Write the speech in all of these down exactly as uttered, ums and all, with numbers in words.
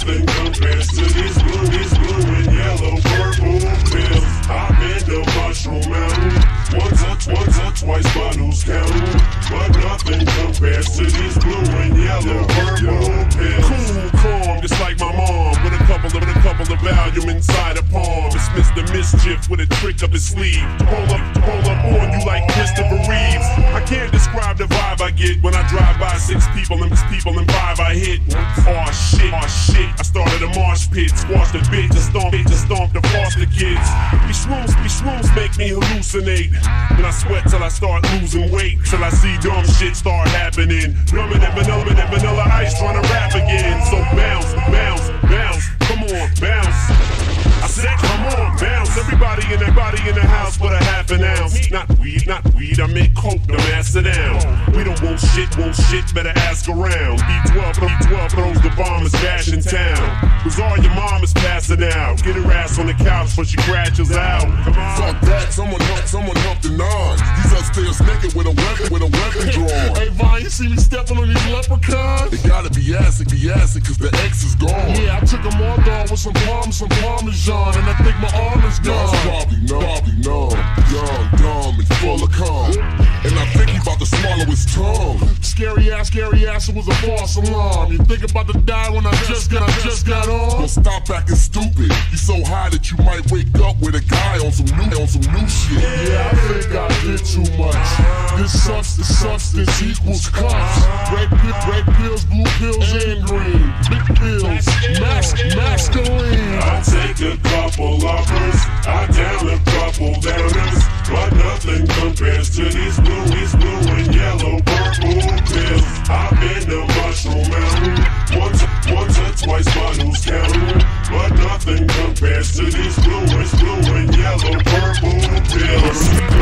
nothing compares to these blue, these blue and yellow purple pills. I've been to Mushroom Mountain once or, once or twice, but who's counting? But nothing compares to these blue and yellow purple pills. Cool, calm, just like my mom, with a couple of, with a couple of Valium inside a palm. It's Mister Mischief with a trick up his sleeve. To pull up, to pull up on you like Christopher Reeves. I can't describe the vibe I get when I drive by six people and people and five I hit. Aw shit, aw shit. I started a marsh pit, squashed a bitch, to stomp it, to stomp the foster kids. These shrooms, these shrooms make me hallucinate. And I sweat till I start losing weight, till I see dumb shit start happening. Dumber than vanilla and vanilla ice trying to rap again. So bounce, bounce, bounce, come on, bounce. I said come on, bounce. Everybody in that body in the house for a half an ounce. Not weed, not weed, I make coke, don't ass it down. We don't want shit, want shit, better ask around. D twelve, D twelve throws the bombers bash in town. Cause all your mom is passing out. Get her ass on the couch before she crashes out. Come on. Fuck that, someone help, someone help the non. He's upstairs naked with a weapon, with a weapon drawn. Hey Vine, you see me stepping on these leprechauns? It gotta be acid, be acid, cause the X is gone. Yeah, I took them all down with some palm, some parmesan, and I think my arm is gone. Y'all's probably numb, probably numb, young, dumb, and full of cum. And I think he about to swallow his tongue. Scary ass, scary ass, it was a false alarm. You think about to die when I just got, I just got on? Don't stop acting stupid. You so high that you might wake up with a guy on some new, on some new shit. Yeah, I think I did too much. This substance, substance equals cuffs. Red, red pills, blue pills, and green. Big pills, mas masculine. I take a couple uppers, I down a couple downers, but nothing compares to these blue, these blue and yellow purple pills. I've been to Mushroom Mountain once, once or twice, but who's counting? But nothing compares to these blue, these blue and yellow purple pills.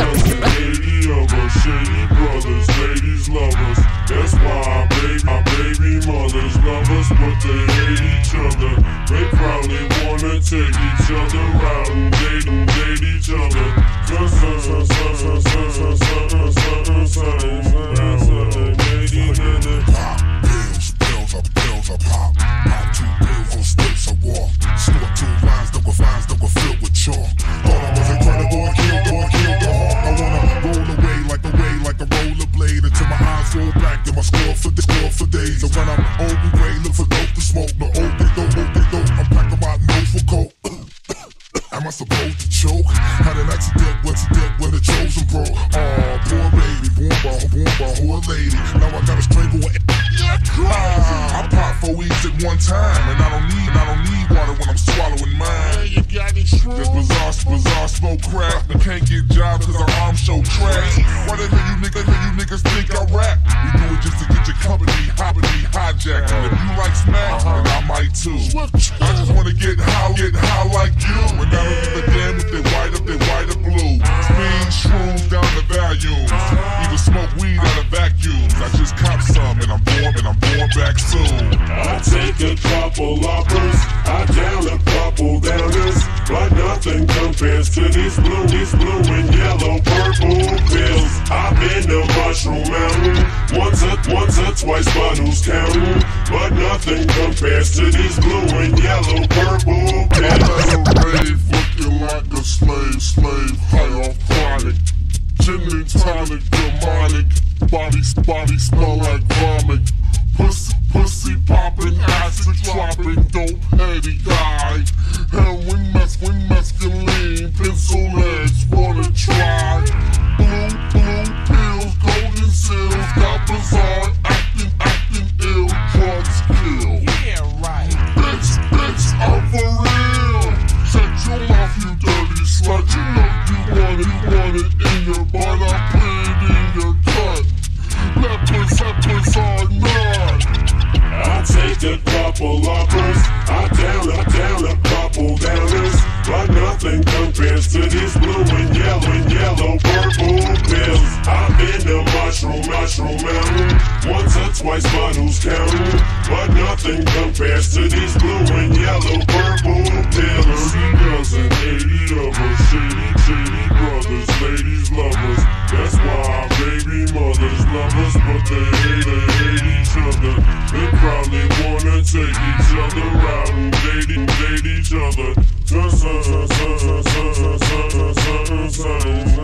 Lady of us, shady brothers, ladies lovers. That's why our baby, our baby mothers love us, but they hate each other. They probably wanna take each other out and date and date each other. Cause us, us, us, us, us, us, us, us, us, us, Pop pills, pills up, pills up, pop. Pop two pills on sticks, I walk. Snort two lines, double vines, double filled with chalk. Thought I was incredible, I killed, though I killed the hawk. I wanna roll away like a way, like a rollerblade until my eyes roll back, then my score for the score for days. And when I'm old and gray, look for dope to smoke. No old they don't, old they don't. I'm packing my nose for coke. Am I supposed to choke? Had an accident, what's a death when the chosen broke? Oh, poor baby, born by, born by whore lady. Now I gotta strangle her. Ah, I pop four weeds at one time, and I don't need, I don't need water when I'm swallowing mine. Hey, you got any shrooms? This bizarre, bizarre smoke crack. We can't get jobs cause our arms show trash. Why the hell you niggas, you niggas think I rap? We do it just to get your company, hoppity, hijacked. And if you like smack, then I might too. I just wanna get high, get high like you. And I don't give a damn if they white up, they white or blue. Speed, shrooms down to volumes. Even smoke weed out of vacuums. I just cop some and I'm born, and I'm born back soon. I take a couple uppers, I down a couple downers, but nothing compares to these blue, these blue and yellow purple pills. I've been to Mushroom Mountain once or, once or twice, but who's counting? But nothing compares to these blue and yellow purple pills. Rave looking like a slave, slave, high off chronic. Gin and tonic, demonic. Body, body smell like vomit. Pussy, pussy popping, acid dropping, dope heady guy. Heroin mess, when masculine, pencil legs, wanna try. Blue, blue pills, golden seals, got bizarre, acting, acting ill, drugs kill. Yeah, right. Bitch, bitch, I'm for real. Shut your mouth, you dirty slut. You know you want it, you want it in your butt. I put it in your gut. Lepers, lepers are none. I take a couple uppers, I down, I down a couple downers, but nothing compares to these blue and yellow and yellow purple pills. I've been to Mushroom, Mushroom Mountain once or twice, but who's counting? But nothing compares to these blue and yellow purple pills. Thirty dozen, eighty of us, shady, shady brothers, ladies lovers. That's why our baby mothers lovers, but they hate, they hate each other. They probably wanna take each other out and date, date each other. Sun, sun, sun, sun, sun, sun, sun, sun, sun, sun.